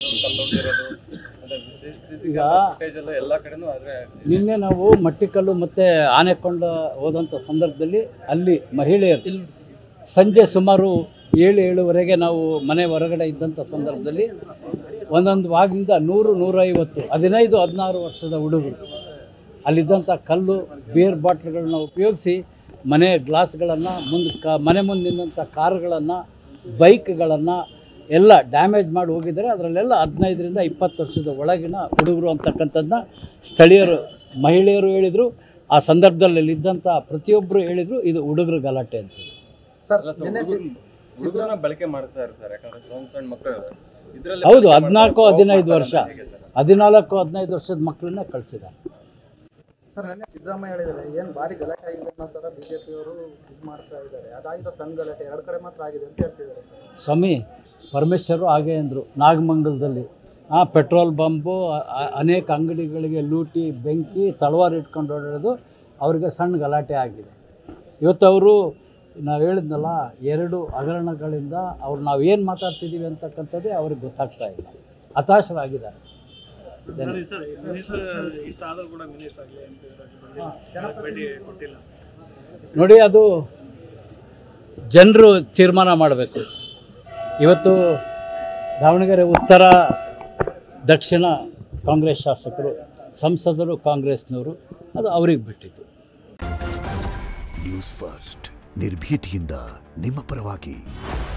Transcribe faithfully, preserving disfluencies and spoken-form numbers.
ಈಗ ನಿನ್ನೆ ನಾವು ಮಟ್ಟಿಕಲ್ಲು ಮತ್ತು ಆನೆಕೊಂಡ ಹೋದಂಥ ಸಂದರ್ಭದಲ್ಲಿ ಅಲ್ಲಿ ಮಹಿಳೆಯರು ಸಂಜೆ ಸುಮಾರು ಏಳು ಏಳುವರೆಗೆ ನಾವು ಮನೆ ಹೊರಗಡೆ ಇದ್ದಂಥ ಸಂದರ್ಭದಲ್ಲಿ ಒಂದೊಂದು ಭಾಗದಿಂದ ನೂರು ನೂರೈವತ್ತು ಹದಿನೈದು ಹದಿನಾರು ವರ್ಷದ ಹುಡುಗರು ಅಲ್ಲಿದ್ದಂಥ ಕಲ್ಲು ಬಿಯರ್ ಬಾಟ್ಲ್ಗಳನ್ನ ಉಪಯೋಗಿಸಿ ಮನೆ ಗ್ಲಾಸ್ಗಳನ್ನು ಮುಂದೆ ಕ ಮನೆ ಮುಂದಿದ್ದಂಥ ಕಾರುಗಳನ್ನು ಬೈಕ್ಗಳನ್ನು ಎಲ್ಲ ಡ್ಯಾಮೇಜ್ ಮಾಡಿ ಹೋಗಿದ್ದಾರೆ. ಅದರಲ್ಲೆಲ್ಲ ಹದಿನೈದರಿಂದ ಇಪ್ಪತ್ತು ವರ್ಷದ ಒಳಗಿನ ಹುಡುಗರು ಅಂತಕ್ಕಂಥದ್ದನ್ನ ಸ್ಥಳೀಯರು ಮಹಿಳೆಯರು ಹೇಳಿದರು. ಆ ಸಂದರ್ಭದಲ್ಲಿ ಇದ್ದಂಥ ಪ್ರತಿಯೊಬ್ಬರು ಹೇಳಿದರು ಇದು ಹುಡುಗರು ಗಲಾಟೆ ಅಂತ. ಬಳಕೆ ಮಾಡ್ತಾರೆ ಸರ್, ಯಾಕಂದ್ರೆ ಸಣ್ಣ ಸಣ್ಣ ಮಕ್ಕಳು ಹೌದು ಹದಿನಾಲ್ಕು ಹದಿನೈದು ವರ್ಷ ಹದಿನಾಲ್ಕು ಹದಿನೈದು ವರ್ಷದ ಮಕ್ಕಳನ್ನ ಕಳಿಸಿದ್ದಾರೆ ಸರ್. ನೆನ್ನೆ ಸಿದ್ದರಾಮಯ್ಯ ಹೇಳಿದ್ದಾರೆ ಏನು ಭಾರಿ ಗಲಾಟೆ ಆಗಿದೆ ಅನ್ನೋ ಥರ ಬಿ ಜೆ ಪಿಯವರು ಇದು ಮಾಡ್ತಾ ಇದ್ದಾರೆ. ಅದಾಗಿದ್ದ ಸಣ್ಣ ಗಲಾಟೆ ಎರಡು ಕಡೆ ಮಾತ್ರ ಆಗಿದೆ ಅಂತ ಹೇಳ್ತಿದ್ದಾರೆ ಸರ್. ಸ್ವಾಮಿ ಪರಮೇಶ್ವರು ಹಾಗೆ ಅಂದರು ನಾಗಮಂಗಲದಲ್ಲಿ ಆ ಪೆಟ್ರೋಲ್ ಬಂಬು ಅನೇಕ ಅಂಗಡಿಗಳಿಗೆ ಲೂಟಿ ಬೆಂಕಿ ತಳವಾರು ಇಟ್ಕೊಂಡು ಓಡಾಡೋದು ಅವ್ರಿಗೆ ಸಣ್ಣ ಗಲಾಟೆ ಆಗಿದೆ. ಇವತ್ತು ಅವರು ನಾವು ಹೇಳಿದ್ನಲ್ಲ ಎರಡು ಹಗರಣಗಳಿಂದ ಅವ್ರು ನಾವು ಏನು ಮಾತಾಡ್ತಿದ್ದೀವಿ ಅಂತಕ್ಕಂಥದ್ದೇ ಅವ್ರಿಗೆ ಗೊತ್ತಾಗ್ತಾ ಇಲ್ಲ, ಹತಾಶರಾಗಿದ್ದಾರೆ. ನೋಡಿ ಅದು ಜನರು ತೀರ್ಮಾನ ಮಾಡಬೇಕು. ಇವತ್ತು ದಾವಣಗೆರೆ ಉತ್ತರ ದಕ್ಷಿಣ ಕಾಂಗ್ರೆಸ್ ಶಾಸಕರು ಸಂಸದರು ಕಾಂಗ್ರೆಸ್ನವರು, ಅದು ಅವ್ರಿಗೆ ಬಿಟ್ಟಿದ್ದು. ನ್ಯೂಸ್ ಫಸ್ಟ್ ನಿರ್ಭೀತಿಯಿಂದ ನಿಮ್ಮ ಪರವಾಗಿ.